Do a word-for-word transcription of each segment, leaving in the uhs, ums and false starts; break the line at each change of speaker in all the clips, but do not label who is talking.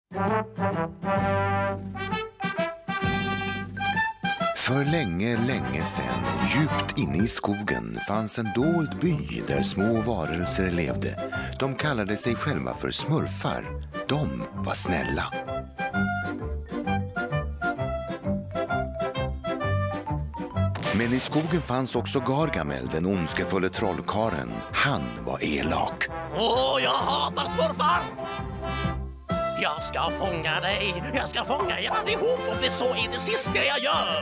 För länge, länge sedan, djupt inne i skogen, fanns en dold by där små varelser levde. De kallade sig själva för smurfar. De var snälla. Men i skogen fanns också Gargamel, den ondskefulle trollkaren. Han var elak.
Åh, jag hatar smurfar! Jag ska fånga dig. Jag ska fånga er allihop om det så är det sista jag gör.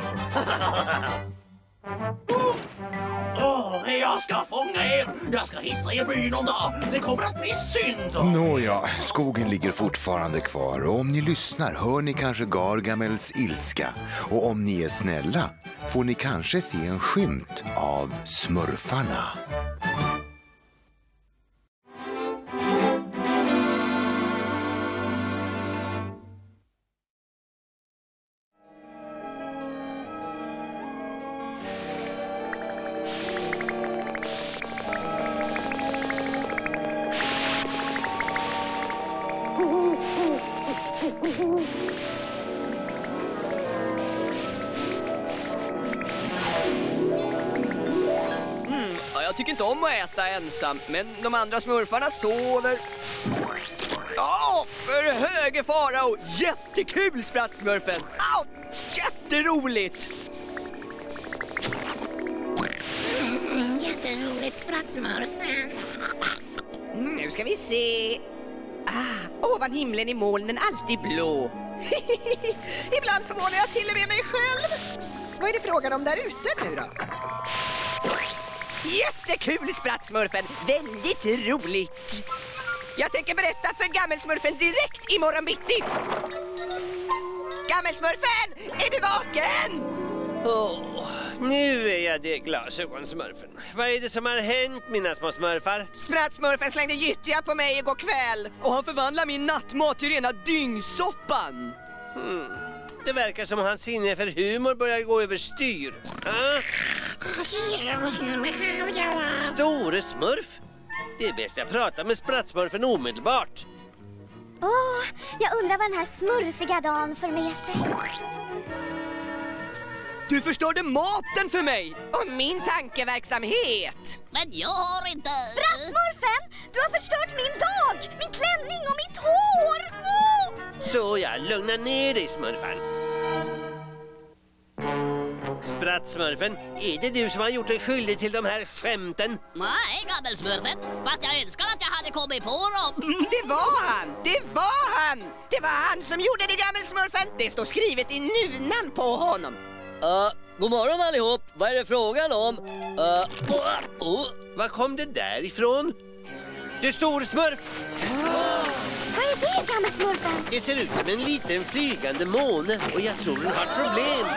Åh, oh, jag ska fånga er. Jag ska hitta er byn någon dag. Det kommer att bli synd.
Nåja, skogen ligger fortfarande kvar. Och om ni lyssnar hör ni kanske Gargamels ilska. Och om ni är snälla får ni kanske se en skymt av smurfarna.
Mm, ja, jag tycker inte om att äta ensam, men de andra smurfarna sover. Ja, för höge farao! Jättekul, sprattsmurfen! Au, jätteroligt!
Mm, jätteroligt, sprattsmurfen.
Mm, nu ska vi se. Ah, ovan himlen är molnen alltid blå. Ibland förvånar jag till och med mig själv. Vad är det frågan om där ute nu då? Jättekul, sprattsmurfen. Väldigt roligt. Jag tänker berätta för gammelsmurfen direkt imorgon bitti. Gammelsmurfen, är du vaken?
Oh, nu är jag det glasögonsmurfen. Vad är det som har hänt, mina små smurfar?
Sprattsmurfen slängde gyttja på mig igår kväll.
Och han förvandlar min nattmat till rena dyngsoppan.
Hmm. Det verkar som hans sinne för humor börjar gå över styr. Ah? Store smurf? Det är bäst jag pratar med sprattsmurfen omedelbart.
Åh, oh, jag undrar vad den här smurfiga dagen för med sig.
Du förstörde maten för mig!
Och min tankeverksamhet!
Men jag har inte...
Sprattsmurfen! Du har förstört min dag! Min klänning och mitt hår! Oh!
Så jag lugnar ner dig, smurfan. Sprattsmurfen, är det du som har gjort dig skyldig till de här skämten?
Nej, gammelsmurfen. Fast jag önskar att jag hade kommit på dem.
Det var han! Det var han! Det var han som gjorde det, gammelsmurfen! Det står skrivet i nunan på honom.
Uh, god morgon allihop, vad är det frågan om? Uh, uh, uh.
Var kom det där ifrån? Du stor smurf!
Oh, vad är det, gammelsmurfen?
Det ser ut som en liten flygande måne och jag tror den har problem.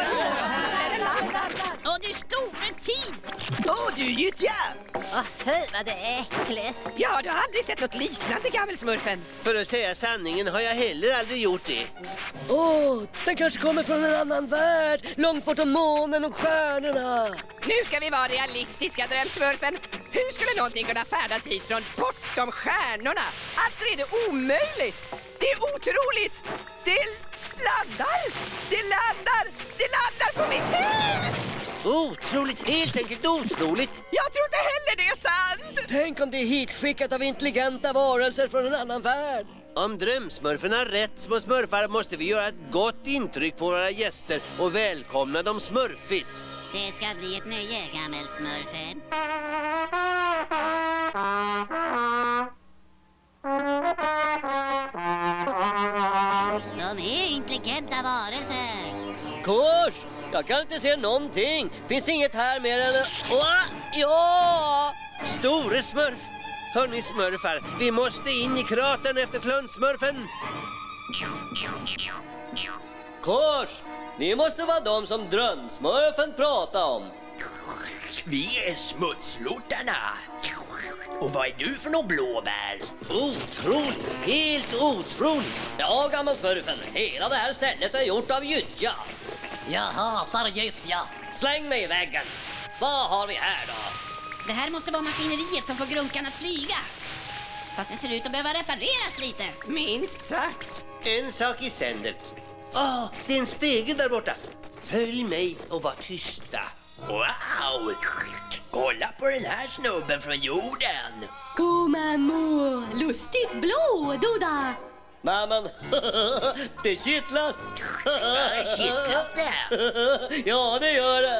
Och du store tid!
Åh, oh, du gyttja!
Åh, fy vad det är äckligt.
Ja, du har aldrig sett något liknande, gammelsmurfen.
För att säga sanningen har jag heller aldrig gjort det.
Åh, oh, den kanske kommer från en annan värld, långt bortom månen och stjärnorna.
Nu ska vi vara realistiska, drömsmurfen. Hur skulle någonting kunna färdas hit från bortom stjärnorna? Alltså är det omöjligt. Det är otroligt. Det landar. Det landar. Det landar på mitt hus.
Otroligt, helt enkelt otroligt.
Jag tror inte heller det är sant.
Tänk om det är hitskickat av intelligenta varelser från en annan värld.
Om drömsmurfen har rätt, små smurfar, måste vi göra ett gott intryck på våra gäster och välkomna dem smurfigt.
Det ska bli ett nöje, gammelsmurfen. De är intelligenta varelser.
Kors, jag kan inte se någonting. Finns inget här mer än... Åh, ja!
Store smurf! Hörni smurfar, vi måste in i kratern efter kluntsmurfen.
Kors, ni måste vara de som drömsmurfen pratar om.
Vi är smutslortarna. Och vad är du för någon blåbär?
Otroligt, helt otroligt.
Ja, gammelsmurfen, hela det här stället är gjort av gyttja.
Jag hatar gyttja.
Släng mig i väggen. Vad har vi här då?
Det här måste vara maskineriet som får grunkan att flyga. Fast det ser ut att behöva repareras lite.
Minst sagt.
En sak i sänder. Åh, det är en stege där borta. Följ mig och var tysta.
Wow! Kolla på den här snubben från jorden.
God mamma, lustigt blå, Doda.
Nej men, det kittlas.
Kittlas det?
Ja, det gör det.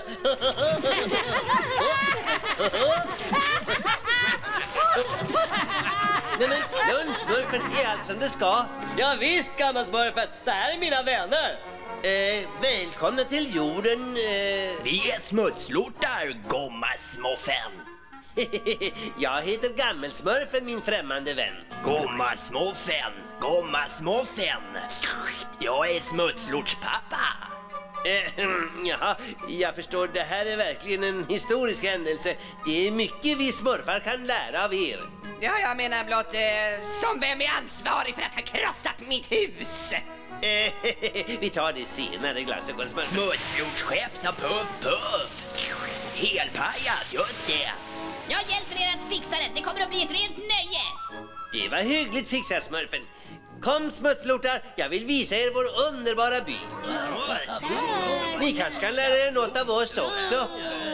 Nej men, lunchsmurfen är allt som det ska.
Ja visst, gammalsmurfen. Det här är mina vänner.
Eh, välkomna till jorden. Eh...
Vi är smutslortar, gommasmoffen.
Jag heter Gammelsmurfen, min främmande vän.
Gommasmoffen, gommasmoffen. Jag är smutslortspappa.
Eh, ja, jag förstår. Det här är verkligen en historisk händelse. Det är mycket vi smurfar kan lära av er.
Ja, jag menar blott eh, som vem är ansvarig för att ha krossat mitt hus?
Eh, vi tar det senare, glasögonsmurfen.
Smutslortsskepp sa puff puff. Helpajat, just det.
Jag hjälper er att fixa det. Det kommer att bli ett rent nöje.
Det var hyggligt, fixarsmurfen. Kom smutslortar, jag vill visa er vår underbara by. Ni kanske kan lära er något av oss också.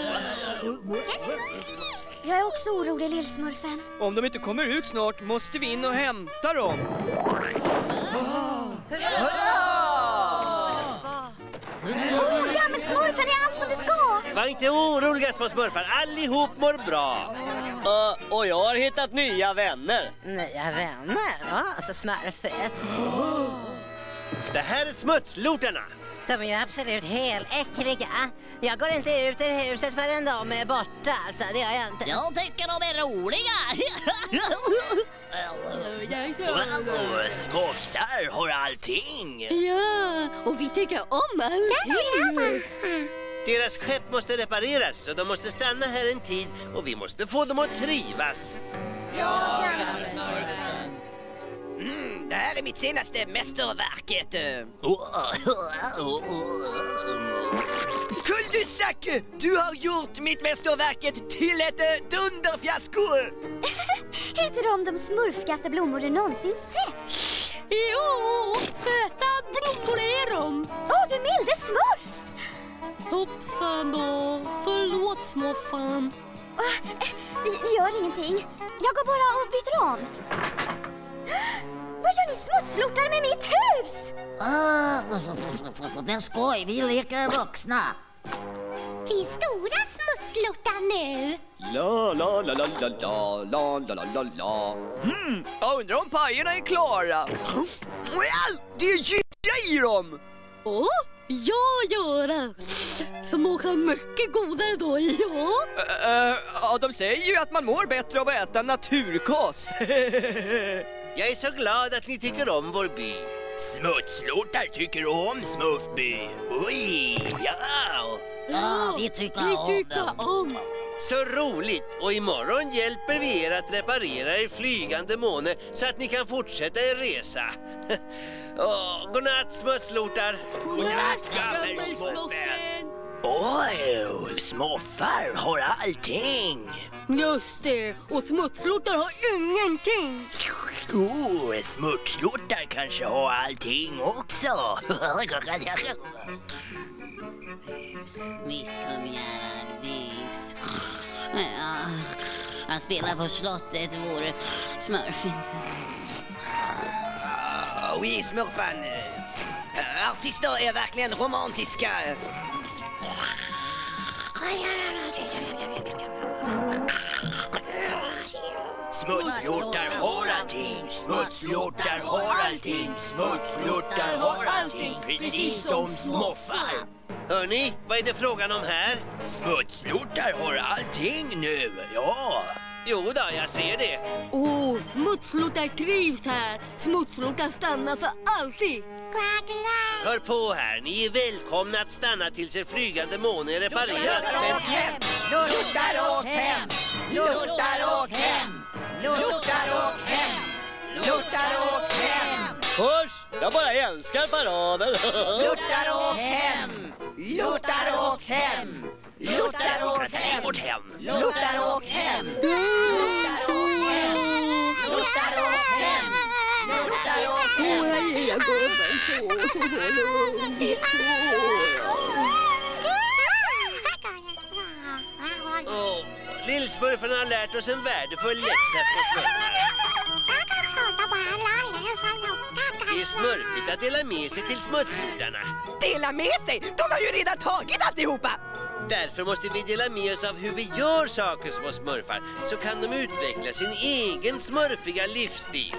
Jag är också orolig, lillsmurfen.
Om de inte kommer ut snart måste vi in och hämta dem.
Åh, gammelsmurfen är allt som det ska.
Var inte oroliga, små smurfar. Allihop mår bra.
Uh, och jag har hittat nya vänner.
Nya vänner? Ja, alltså smurfet.
Det här är smutslortarna.
De är ju absolut heläckliga. Jag går inte ut ur huset förrän de är borta, alltså. Det gör jag inte.
Jag tycker de är roliga.
Wow, småfsar har allting.
Ja, och vi tycker om allting.
Deras skepp måste repareras, så de måste stanna här en tid och vi måste få dem att trivas.
Mm, det här är mitt senaste mästerverket. Kuldesack, du har gjort mitt mästerverket till ett uh, dunderfiasko.
Heter de de smurfigaste blommor du någonsin sett?
Jo, söta blommor är de.
Åh, du milde smurf!
Hoppsan då, förlåt små fan.
Oh, det gör ingenting. Jag går bara och byter om. Vad gör ni smutslortar med mitt hus?
Ah, det är skoj, vi leker vuxna.
Vi är stora smutslortar nu.
La la la la la la la la la la la. Hmm, jag undrar om pajerna är klara. Well, det är gillar i dem.
Åh, jag gör det. Smakar mycket godare då, ja.
Uh, uh, ja, de säger ju att man mår bättre av att äta naturkost.
Jag är så glad att ni tycker om vår by.
Smutslortar tycker om Smurfby. Oj, ja.
Ja, vi tycker
Vi
om
tycker
dem.
om.
Så roligt! Och imorgon hjälper vi er att reparera er flygande måne så att ni kan fortsätta er resa. Åh, godnatt smutslortar!
Godnatt, gammelsmoffen. Oj, smoffar har allting.
Just det, och smutslortar har ingenting.
Oh, smutslortar kanske har allting också.
Visst, kom Gerhard, visst. Ja, att spela på slottet vore smurfigt.
Uh, oui, smurfan. Uh, artister är verkligen romantiska.
Smutslortar har allting. Smutslortar har allting. Smutslortar har allting. Precis som smoffar.
Hörni, vad är det frågan om här?
Smutslortar har allting nu, ja.
Jo då, jag ser det.
Åh, smutslortar trivs här. Smutslortar stannar för alltid.
Hör på här, ni är välkomna att stanna tills er flygande måne är reparerad. Men...
Lortar åk hem! Lortar åk hem! Lortar åk hem! Lortar åk hem!
Kurs, jag bara älskar parader.
Lortar åk hem! Lortar åk hem! Lortar åk hem!
Vårt hem.
Lortar åk hem! Lortar åk hem! Lortar
åk hem! Hjortar åk hem!
Jag går
Åh, Lillsmurfarna har lärt oss en värdefull läxa, små smurfar. Det är smurfigt att dela med sig till smutslortarna.
Dela med sig? De har ju redan tagit alltihopa!
Därför måste vi dela med oss av hur vi gör saker, små smurfar. Så kan de utveckla sin egen smurfiga livsstil.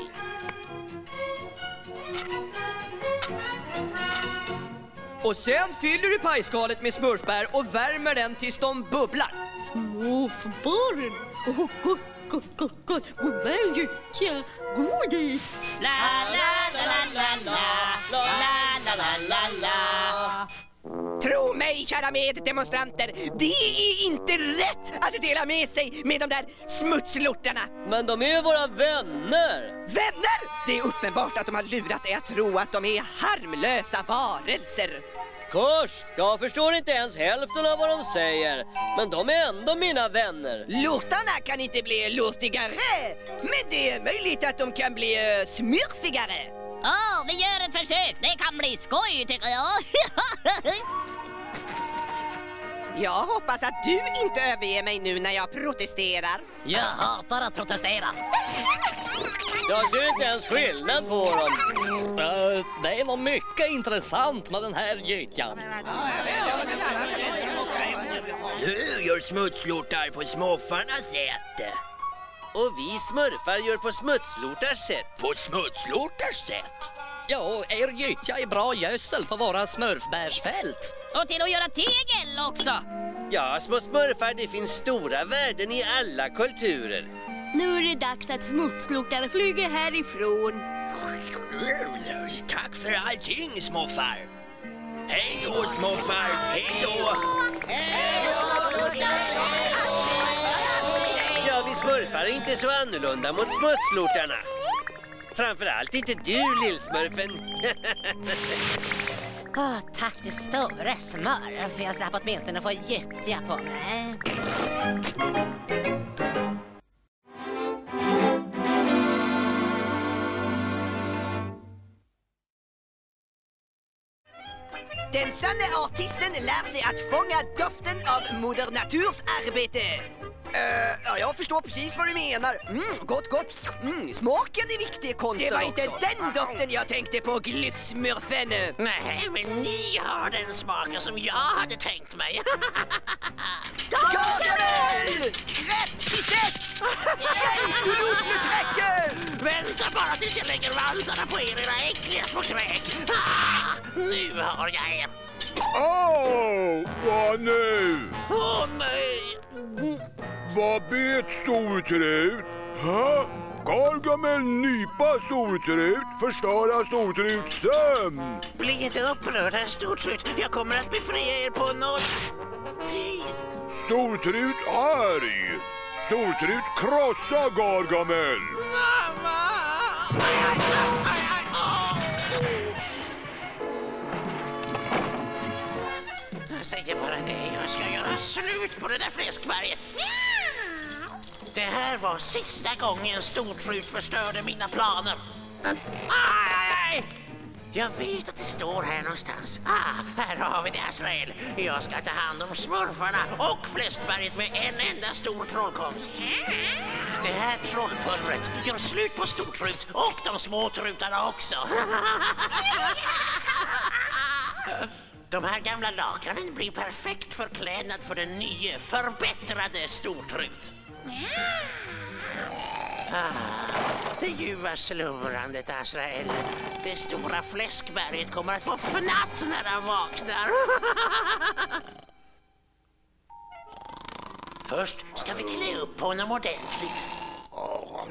Och sen fyller du pajskalet med smurfbär och värmer den tills de bubblar.
Småfbarn! Åh, gott, gott, gott, gott. Goda gyttja. Godis.
La, la, la, la, la, la, la, la, la, la.
Tro mig, kära meddemonstranter, det är inte rätt att dela med sig med de där smutslortarna.
Men de är ju våra vänner.
Vänner? Det är uppenbart att de har lurat dig att tro att de är harmlösa varelser.
Kors, jag förstår inte ens hälften av vad de säger. Men de är ändå mina vänner.
Lortarna kan inte bli lortigare, men det är möjligt att de kan bli uh, smurfigare.
Åh, oh, vi gör ett försök. Det kan bli skoj, tycker jag.
Jag hoppas att du inte överger mig nu när jag protesterar.
Jag hatar att protestera.
Jag ser inte ens skillnad på dem.
Uh, det är nog mycket intressant med den här gyttjan.
Nu gör smutslortar på småfarnas sätt.
Och vi smurfar gör på smutslortars sätt.
På smutslortars sätt?
Ja, er gyttja är bra gödsel på våra smurfbärsfält.
Och till att göra tegel också.
Ja, små smurfar, det finns stora värden i alla kulturer.
Nu är det dags att smutslortarna flyger härifrån.
Tack för allting, småfar. Hej då, småfar. Hej då.
Ja, vi smurfar är inte så annorlunda mot smutslortarna. Framförallt inte du, lillsmurfen.
Åh, tack du stora smör, för jag slapp åtminstone få gyttja på mig.
Den sanna artisten lär sig att fånga doften av moder naturs arbete. Uh, ja, jag förstår precis vad du menar. Mm, gott, gott. Mm, smaken är viktig i konsten. Det var inte också den doften jag tänkte på, glyfsmurfen.
Nej, men ni har den smaken som jag hade tänkt mig.
Gargamel! Krebsisett! Toulouse-Lautrec!
Vänta bara tills jag lägger vantarna på er, era äckliga små kräk. Ah, nu har jag er.
Åh, oh, vad nu?
Åh, oh, nej.
Vad bet Stortrut? Hä? Gargamel nypa Stortrut, förstöra Stortruts sömn.
Bli inte upprörd, herr Stortrut. Jag kommer att befria er på noll tid.
Stortrut arg. Stortrut krossa Gargamel.
Mamma! Jag säger bara det. Jag ska göra slut på det där fläskberget. Det här var sista gången Stortrut förstörde mina planer. Aj, aj, aj. Jag vet att det står här någonstans. Ah, här har vi det, Azrael. Jag ska ta hand om smurfarna och fläskberget med en enda stor trollkonst. Det här trollpulvret gör slut på Stortrut och de små trutarna också. De här gamla lakanen blir perfekt förklädnad för den nya, förbättrade Stortrut. Ah, det ljuva slumrandet, Azrael. Det stora fläskberget kommer att få fnatt när han vaknar. Först ska vi klä upp honom ordentligt. Ah,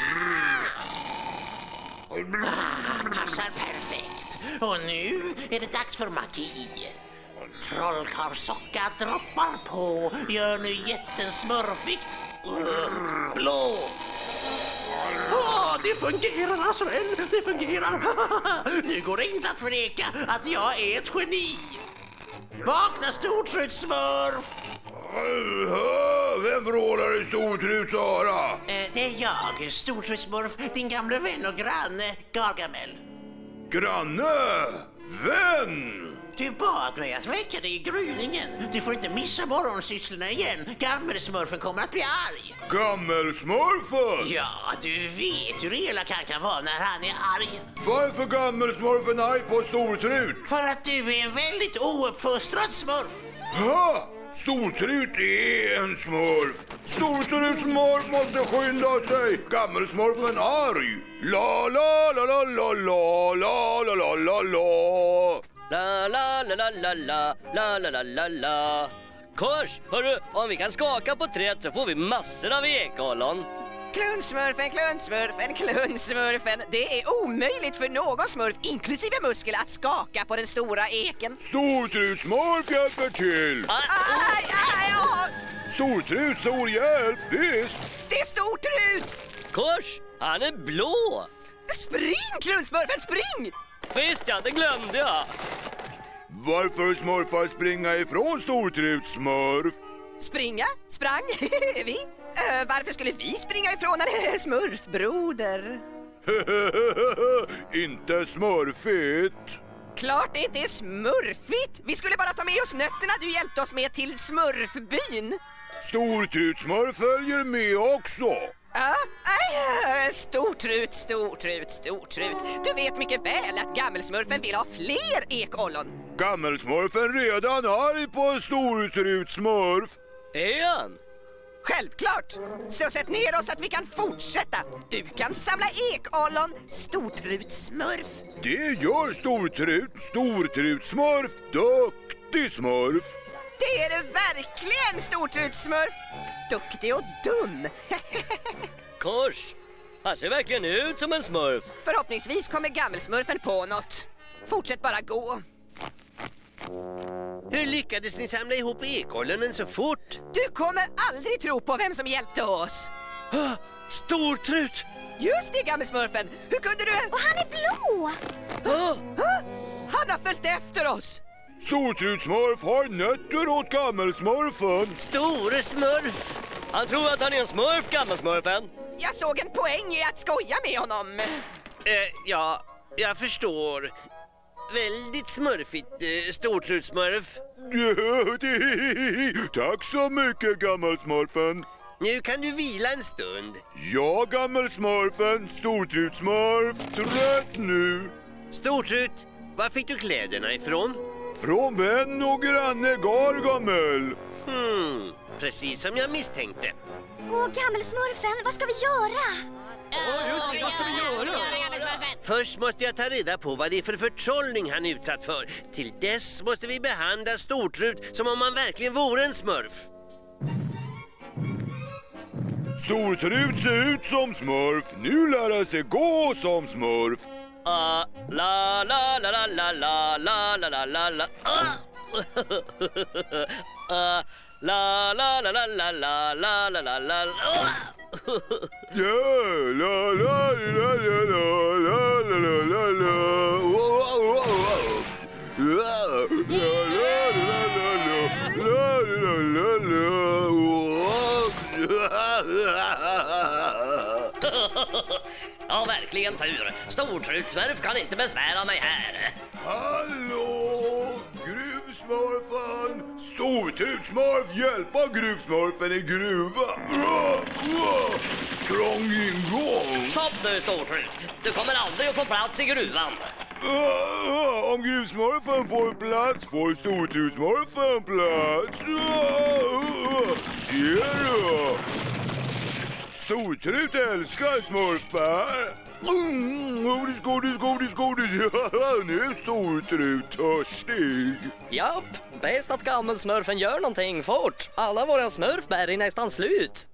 passar perfekt. Och nu är det dags för magi. Trollkarlsocka droppar på. Gör nu jätten smurfigt. Blå. Oh, det fungerar, Azrael. Det fungerar. Nu går det inte att förneka att jag är ett geni. Vakna, Stortrutsmurf.
Vem vrålar i Stortruts öra?
Eh, det är jag, Stortrutsmurf, din gamla vän och granne Gargamel.
Granne! Vän!
Du bad mig att väcka dig i gryningen. Du får inte missa morgonsysslorna igen. Gammelsmurfen kommer att bli arg.
Gammelsmurfen?
Ja, du vet hur elak han kan vara när han är arg.
Varför gammelsmurfen arg på Stortrut?
För att du är en väldigt ouppfostrad smurf.
Ha! Stortrut är en smurf. Stortruts smurf måste skynda sig. Gammelsmurfen arg. La la la la la la la la la la la.
La la la la la la la la la la la. Kors, hörru, om vi kan skaka på träd så får vi massor av ekollon.
Klunsmurfen, klunsmurfen, klunsmurfen. Det är omöjligt för någon smurf, inklusive muskel, att skaka på den stora eken.
Stortrutsmurf hjälper till.
Aj, aj, aj.
Stortrut, stor hjälp, visst.
Det är Stortrut.
Kors, han är blå.
Spring, klunsmurfen, spring.
Visst ja, det glömde jag.
Varför smurfar springa ifrån Stortruts smurf?
Springa? Sprang? vi? Uh, varför skulle vi springa ifrån en smurfbroder?
Inte smurfigt.
Klart det inte är smurfigt. Vi skulle bara ta med oss nötterna du hjälpte oss med till smurfbyn.
Stortrutsmurf följer med också.
Ja, uh, uh, stortrut, stortrut, stortrut. Du vet mycket väl att gammelsmurfen vill ha fler ekollon.
Gammelsmurfen redan arg på Stortrutsmurf.
Är han?
Självklart. Så sätt ner oss så att vi kan fortsätta. Du kan samla ekollon, Stortrutsmurf.
Det gör Stortrut, Stortrutsmurf, duktig smurf.
Det är det verkligen, Stortrutsmurf. Duktig och dum.
Kors, han ser verkligen ut som en smurf.
Förhoppningsvis kommer gammelsmurfen på något. Fortsätt bara gå.
Hur lyckades ni samla ihop ekollonen så fort?
Du kommer aldrig tro på vem som hjälpte oss.
Oh, Stortrut!
Just det, gammelsmurfen. Hur kunde du...
Och han är blå!
Oh. Han har följt efter oss.
Stortrutsmurf har nötter åt gammelsmurfen.
Store smurf!
Han tror att han är en smurf, gammelsmurfen.
Jag såg en poäng i att skoja med honom.
Eh, ja, jag förstår. Väldigt smurfigt, eh, Stortrutsmurf.
Tack så mycket, gammelsmurfen.
Nu kan du vila en stund.
Ja, gammelsmurfen, Stortrutsmurf, trött nu.
Stortrut, var fick du kläderna ifrån?
Från vän och granne Gargamel.
Hmm, precis som jag misstänkte.
Åh, gammelsmurfen, vad ska vi göra?
Åh, just det, vad ska vi göra?
Först måste jag ta reda på vad det är för förtrollning han är utsatt för. Till dess måste vi behandla Stortrut som om han verkligen vore en smurf.
Stortrut ser ut som smurf. Nu lär han sig gå som smurf.
Uh, la la la la la la la la la la la uh. uh, la la la la la la la la la la uh.
Ja, la la la la la la la la la. La la la la
Ja, verkligen tur. Stortrutsmurf kan inte besvära mig här.
Hallå, gruvsmurfen! Stortrutsmurf, hjälpa gruvsmurfen i gruva. Krångingång.
Stopp nu, Stortrut. Du kommer aldrig att få plats i gruvan.
Om gruvsmurfen får plats får Stortrutsmurfen plats. Ser du? Stortrut älskar smurfbär. Mm, godis, godis, godis, godis. Nu är Stortrut törstig.
Japp, bäst att gammelsmurfen gör någonting fort. Alla våra smurfbär är nästan slut.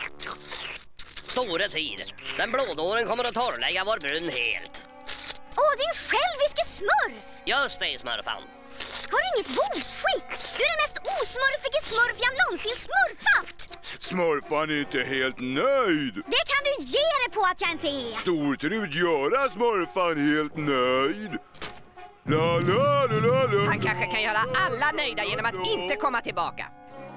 Stora tid. Den blådåren kommer att torrlägga vår brunn helt.
Åh, din själviske smurf!
Just det, smurfan.
Har du inget bordsskick? Du är den mest osmurfige smurf jag någonsin smurfat!
Smurfan är inte helt nöjd.
Det kan du ge dig på att jag inte är.
Stortrut göra smurfan helt nöjd. La, la, la, la, la.
Han kanske kan göra alla nöjda genom att inte komma tillbaka.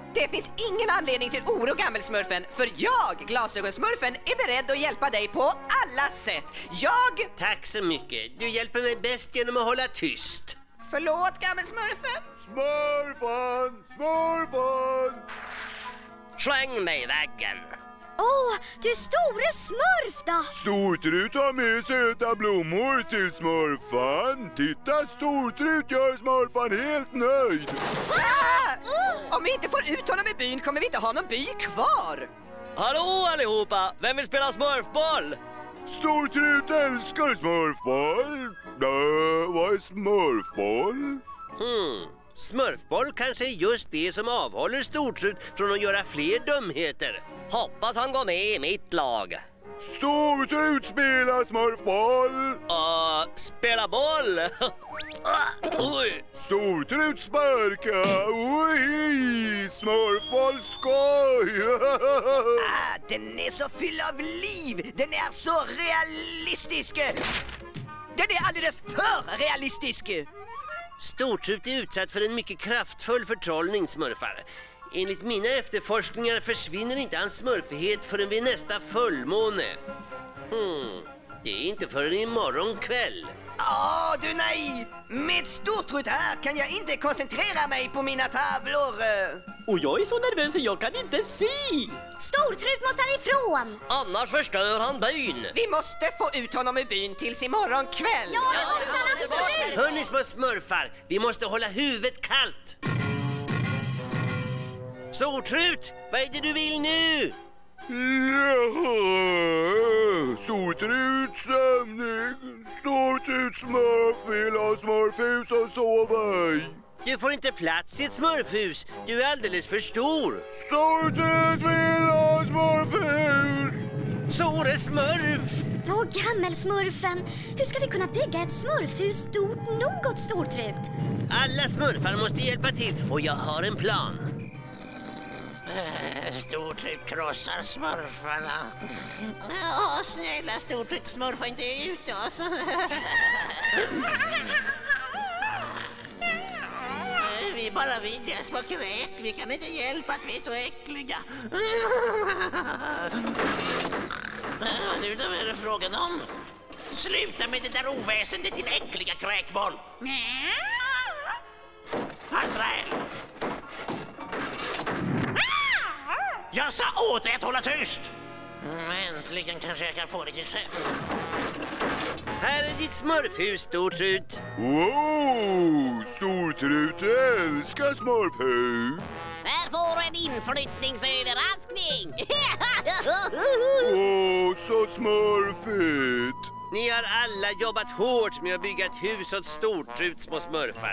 Det finns ingen anledning till oro, gammelsmurfen, för jag, glasögonsmurfen, är beredd att hjälpa dig på alla sätt. Jag...
Tack så mycket. Du hjälper mig bäst genom att hålla tyst.
Förlåt, gammelsmurfen.
Smurfen! Smurfen!
Släng mig i väggen.
Åh, oh, du store smurf då!
Stortrut har med söta blommor till smurfan. Titta, Stortrut gör smurfan helt nöjd.
Ah! Om vi inte får ut honom i byn kommer vi inte ha någon by kvar.
Hallå allihopa! Vem vill spela smurfboll?
Stortrut älskar smurfboll. Äh, vad är smurfboll?
Hmm, smurfboll kanske är just det som avhåller Stortrut från att göra fler dumheter.
Hoppas han går med i mitt lag.
Stortrut spelar smurfboll.
Uh, spela boll. Oj.
Stortrut sparka. Oj, smurfboll skoj.
Ah, den är så full av liv. Den är så realistisk. Den är alldeles för realistisk.
Stortrut är utsatt för en mycket kraftfull förtrollning, smurfar. Enligt mina efterforskningar försvinner inte hans smurfighet förrän vid nästa fullmåne. Hmm, det är inte förrän imorgon kväll.
Åh, du nej! Med Stortrut här kan jag inte koncentrera mig på mina tavlor.
Och jag är så nervös att jag kan inte se.
Stortrut måste härifrån.
Annars förstör han byn.
Vi måste få ut honom i byn tills imorgon kväll.
Ja, det måste han absolut.
Hörni små smurfar, vi måste hålla huvudet kallt. Stortrut, vad är det du vill nu?
Jaha, Stortrut sömnig. Stortrut smurf vill ha smurfhus och sova i.
Du får inte plats i ett smurfhus. Du är alldeles för stor.
Stortrut vill ha smurfhus.
Store smurf!
Åh, gammelsmurfen. Hur ska vi kunna bygga ett smurfhus stort nog åt Stortrut?
Alla smurfar måste hjälpa till och jag har en plan.
Stortrut krossar smurfarna. Åh, snälla Stortrut, smurfa inte ut oss. Vi är bara vidriga små kräk. Vi kan inte hjälpa att vi är så äckliga. Nu då är det frågan om. Sluta med det där oväsendet, din äckliga kräkboll. Azrael! Jag sa åt dig att hålla tyst! Mm, äntligen kanske jag kan få lite sömn.
Här är ditt smurfhus, Stortrut.
Wow, Stortrut älskar smurfhus.
Här får du en inflyttningsöverraskning.
Åh, så smurfigt.
Ni har alla jobbat hårt med att bygga ett hus åt Stortrut, små smurfar.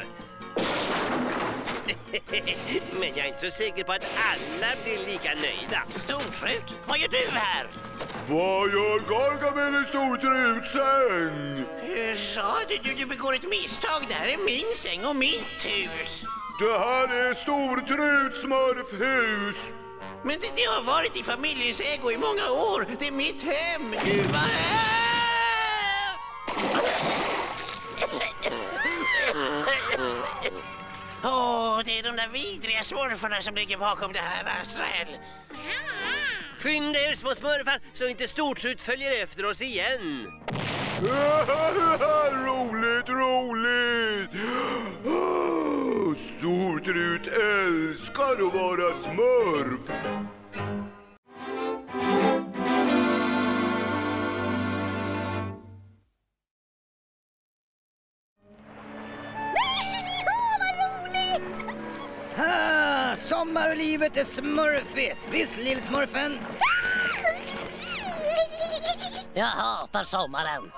Men jag är inte så säker på att alla blir lika nöjda.
Stortrut, vad gör du här?
Vad gör Gargamel i Stortruts säng?
Hur sa du? Du, du begår ett misstag. Det här är min säng och mitt hus.
Det här är Stortruts smurfhus.
Men det, det har varit i familjens ägo i många år. Det är mitt hem. Du, vad Åh, oh, det är de där vidriga smurfarna som ligger bakom det här, Azrael.
Skynda er, små smurfar, så inte Stortrut följer efter oss igen.
Roligt, roligt. Stortrut älskar att vara smurf.
Ah, sommar och livet är smurfigt. Visst, lillsmurfen?
Jag hatar sommaren.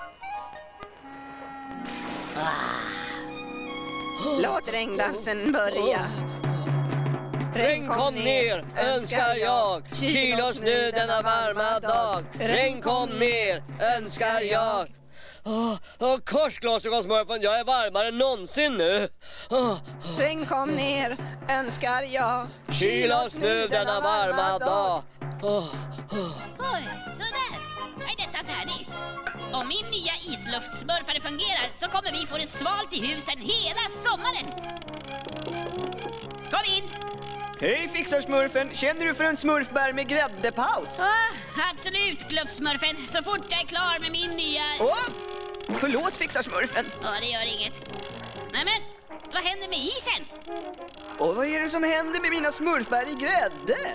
Ah. Låt regndansen börja.
Regn kom ner, önskar jag. Kyla och snö denna varma dag. Regn kom ner, önskar jag. Åh, oh, korsglasögonsmurfen, jag är varmare än någonsin nu. Oh, oh.
Regn kom ner, önskar jag.
Kyla och snö denna varma dag. Oh, oh.
Oj, sådär. Jag är nästan färdig. Om min nya isluftsmurfare fungerar så kommer vi få det svalt i husen hela sommaren. Kom in!
Hej fixarsmurfen, känner du för en smurfbär med gräddepaus?
Oh, absolut, Gluffsmurfen. Så fort jag är klar med min nya...
Åh! Förlåt fixarsmurfen.
Ja, det gör inget. Nej men, vad händer med isen?
Och vad är det som händer med mina smurfbär i grädde?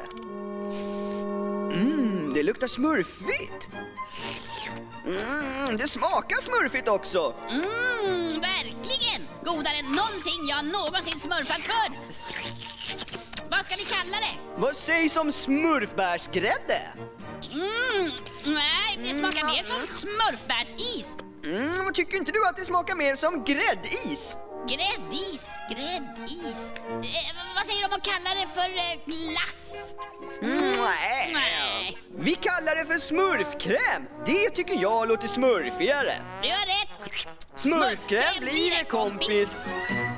Mm, det luktar smurfigt. Mm, det smakar smurfigt också.
Mm, verkligen. Godare än någonting jag någonsin smurfat för. Vad ska vi kalla det?
Vad sägs om smurfbärsgrädde?
Mm, nej, det smakar mm. mer som smurfbärsis.
Mm, tycker inte du att det smakar mer som gräddis?
Gräddis, gräddis. Eh, vad säger du om att kalla det för eh, glass?
Mm, nej. nej. Vi kallar det för smurfkräm. Det tycker jag låter smurfigare.
Du har rätt.
Smurfkräm, smurfkräm blir det, kompis.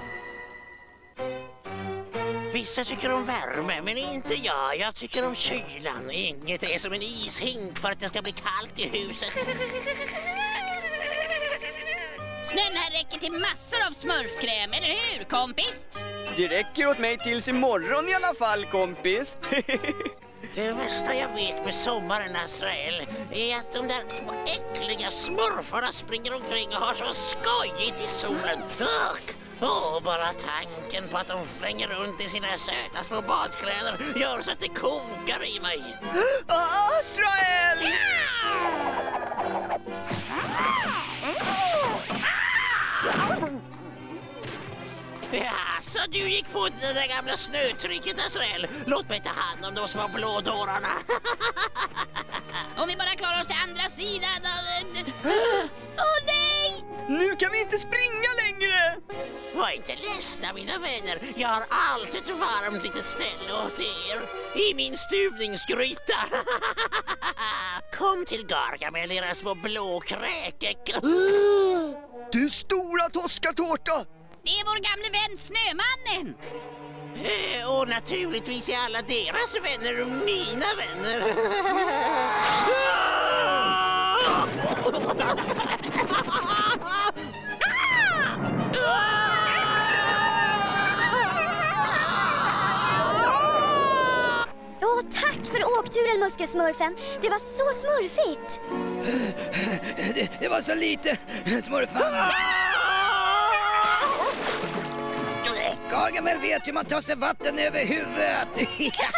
Vissa tycker om värme, men inte jag. Jag tycker om kylan. Inget är som en ishink för att det ska bli kallt i huset.
Snön här räcker till massor av smurfkräm, eller hur, kompis?
Det räcker åt mig tills imorgon i alla fall, kompis.
Det värsta jag vet med sommaren, Azrael, är att de där små äckliga smurfarna springer omkring och har så skojigt i solen. Åh, oh, bara tanken på att de flänger runt i sina söta små badkläder gör så att det kokar i mig.
Azrael!
Ja, så du gick på det där gamla snötrycket, Azrael. Låt mig ta hand om de små blådårarna.
Om vi bara klarar oss till andra sidan av... Åh oh, nej!
Nu kan vi inte springa längre!
Var inte ledsna, mina vänner. Jag har alltid ett varmt litet ställe åt er. I min stuvningsgryta. Kom till Gargamel, era små blåkräkek.
Du stora toskartårta!
Det är vår gamle vän Snömannen.
Eh, och naturligtvis är alla deras vänner mina vänner.
Åh, tack för åkturen, Muskelsmurfen. Det var så smurfigt.
Det, det var så lite, smurfan. Gargamel vet hur man tar sig vatten över huvudet.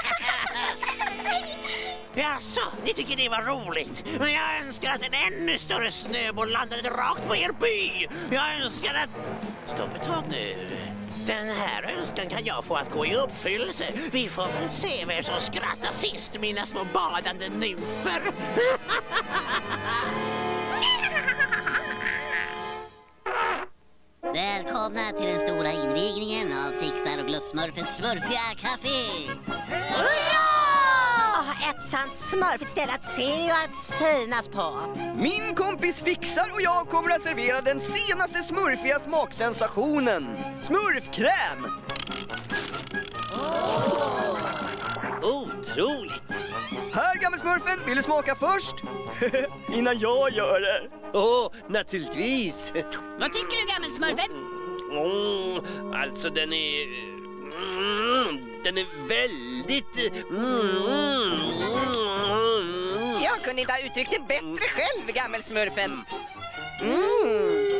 Jaså, ni tycker det var roligt. Men jag önskar att en ännu större snöboll landade rakt på er by. Jag önskar att... Stopp ett tag nu. Den här önskan kan jag få att gå i uppfyllelse. Vi får väl se vem som skrattar sist, mina små badande nymfer.
Välkomna till den stora invigningen av Fixar och Gluffsmurfens smurfiga café.
Hurra! Oh, ett sant smurfigt ställe att se och att synas på.
Min kompis Fixar och jag kommer att servera den senaste smurfiga smaksensationen. Smurfkräm!
Oh. Otroligt!
Här, gammelsmurfen, vill du smaka först? Innan jag gör det.
Åh, oh, naturligtvis.
Vad tycker du, gammelsmurfen?
Mm, alltså, den är... Mm, den är väldigt... Mm,
mm. Jag kunde inte ha uttryckt det bättre själv, gammelsmurfen. Mm.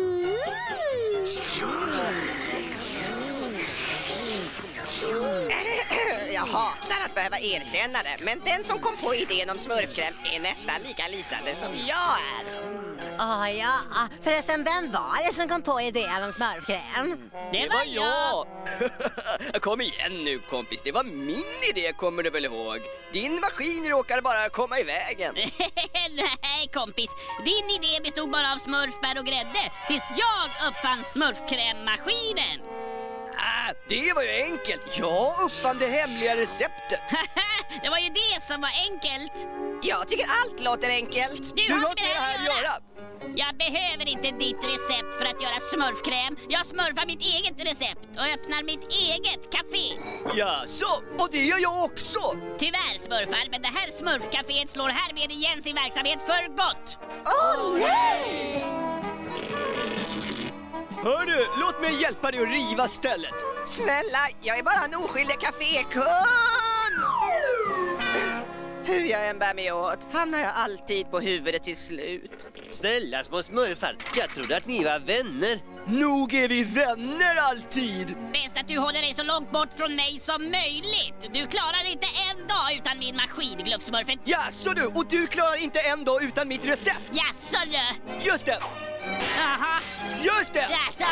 Jag hatar att behöva erkänna det, men den som kom på idén om smurfkräm är nästan lika lysande som jag är.
Åh oh, ja, förresten, vem var det som kom på idén om smurfkräm?
Det, det var jag!
Kom igen nu, kompis, det var min idé, kommer du väl ihåg? Din maskin råkade bara komma i vägen.
Nej, kompis, din idé bestod bara av smurfbär och grädde tills jag uppfann smurfkrämmaskinen.
Ah, det var ju enkelt. Jag uppfann det hemliga receptet.
Det var ju det som var enkelt.
Jag tycker allt låter enkelt.
Du,
du
har
låter det här göra. göra.
Jag behöver inte ditt recept för att göra smurfkräm. Jag smurfar mitt eget recept och öppnar mitt eget café.
Ja, så. Och det gör jag också.
Tyvärr, smurfar, men det här smurfcaféet slår härmed igen sin verksamhet för gott.
Åh, oh, nej!
Hörru, låt mig hjälpa dig att riva stället.
Snälla, jag är bara en oskyldig kafékund! Hur jag än bär mig åt hamnar jag alltid på huvudet till slut.
Snälla små smurfar, jag trodde att ni var vänner.
Nog är vi vänner alltid.
Bäst att du håller dig så långt bort från mig som möjligt. Du klarar inte en dag utan min maskinglufsmurfen.
Jaså du, och du klarar inte en dag utan mitt recept.
Jaså du.
Just det.
Aha.
Just det.
Jaså.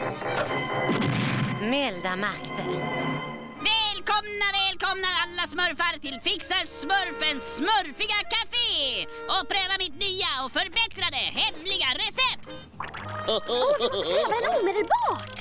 Milda makter.
Välkomna, välkomna alla smurfar till Fixar Smurfens smurfiga café och pröva mitt nya och förbättrade hemliga recept.
Åh, oh, vi måste pröva den omedelbart.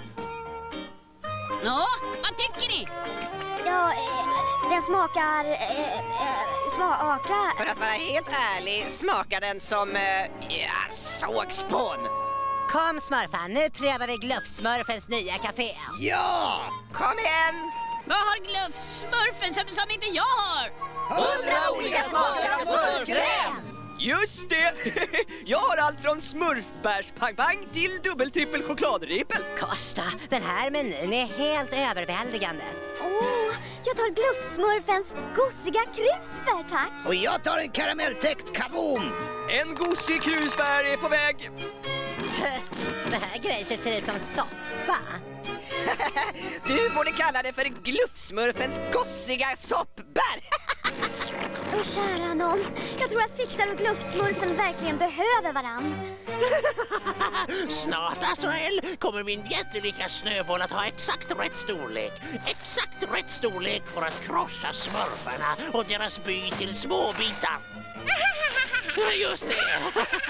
Nå, vad tycker ni?
Ja, eh, den smakar... Eh, eh, smakar...
För att vara helt ärlig smakar den som... Eh, ja, sågspån.
Kom smurfar, nu prövar vi Glufsmurfens nya café.
Ja! Kom igen!
Vad har Glufsmurfen som, som inte jag har?
Hundra olika smaker av smurfkräm!
Just det! Jag har allt från smurfbärspang-pang till dubbeltrippel chokladripel.
Kosta, den här menyn är helt överväldigande.
Åh, oh, jag tar Glufsmurfens gossiga krusbär, tack.
Och jag tar en karamelltäckt kaboom.
En gossig krusbär är på väg.
Det här grejset ser ut som soppa.
Du borde kalla det för Glufsmurfens gossiga soppbär.
Åh, kära någon. Jag tror att Fixar och Glufsmurfen verkligen behöver varann.
Snart, Azrael, kommer min jättelika snöboll att ha exakt rätt storlek. Exakt rätt storlek för att krossa smurfarna och deras by till små bitar. Just det.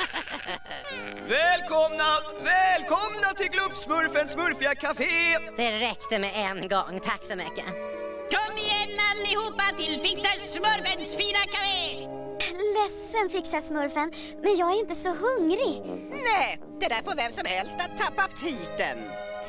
Välkomna, välkomna till Glufsmurfens smurfiga café.
Det räckte med en gång, tack så mycket.
Kom igen allihopa till Fixar Smurfens fina café.
Ledsen Fixar Smurfen, men jag är inte så hungrig.
Nej, det där får vem som helst att tappa aptiten.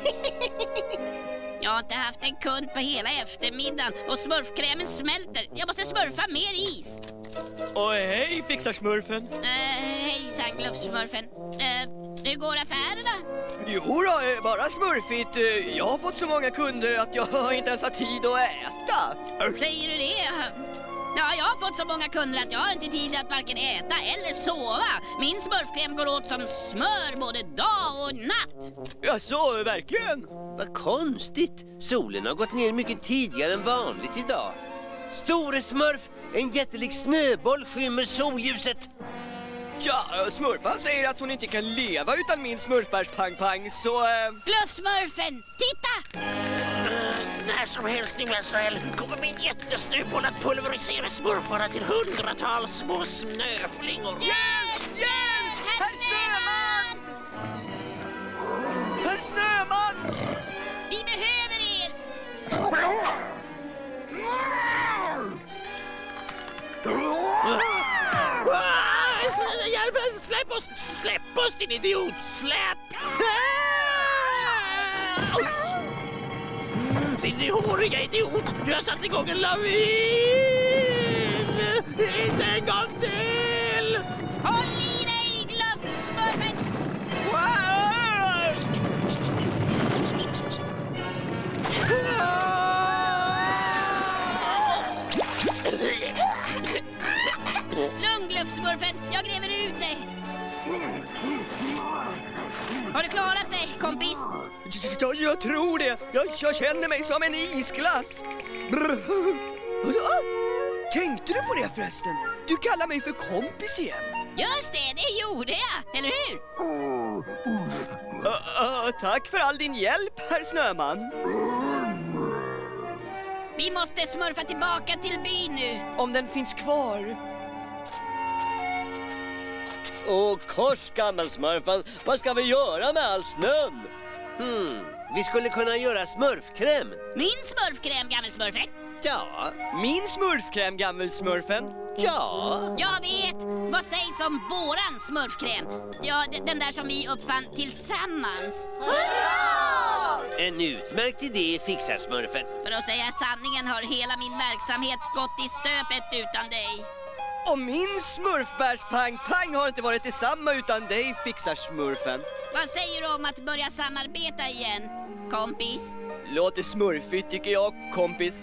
Jag har inte haft en kund på hela eftermiddagen och smurfkrämen smälter. Jag måste smurfa mer is.
Och hej Fixar-smurfen.
Uh, hejsan Glufsmurfen. Uh, hur går affärerna?
Jo då, eh, bara smurfigt. Eh, Jag har fått så många kunder att jag inte ens har tid att äta.
Säger du det? Ja, jag har fått så många kunder att jag har inte tid att varken äta eller sova. Min smurfkräm går åt som smör både dag och natt.
Ja, så verkligen.
Vad konstigt. Solen har gått ner mycket tidigare än vanligt idag. Store smurf, en jättelik snöboll skymmer solljuset.
Ja, smurfan säger att hon inte kan leva utan min smurfbärspang-pang, så... Eh...
Glufsmurfen, titta!
När som helst nu, Azrael, kommer min jättesnöboll att pulverisera smurfarna till hundratals små snöflingor.
Hjälp! Hjälp! Herr Snöman!
Herr Snöman!
Vi behöver er!
Hjälp! Släpp oss! Släpp oss, din idiot! Släpp! Din håriga idiot! Du har satt igång en lavin! Inte en gång till!
Håll i dig, Glufsmurfen! Lugn, Glufsmurfen, jag gräver ut dig. Har du klarat dig, kompis?
Ja, jag tror det. Jag, jag känner mig som en isglass. Tänkte du på det förresten? Du kallar mig för kompis igen.
Just det, det gjorde jag, eller hur?
Uh, uh, tack för all din hjälp, herr Snöman.
Vi måste smurfa tillbaka till byn nu.
Om den finns kvar.
Och kors, gammelsmurfen, vad ska vi göra med all snön?
Hmm, vi skulle kunna göra smurfkräm.
Min smurfkräm, gammelsmurfen?
Ja.
Min smurfkräm, gammelsmurfen?
Ja.
Jag vet. Vad sägs om våran smurfkräm? Ja, den där som vi uppfann tillsammans.
Ja! En utmärkt idé, fixar smurfen.
För att säga sanningen har hela min verksamhet gått i stöpet utan dig.
Och min smurfbärspang-pang har inte varit detsamma utan dig, fixar smurfen.
Vad säger du om att börja samarbeta igen, kompis?
Låter smurfigt tycker jag, kompis.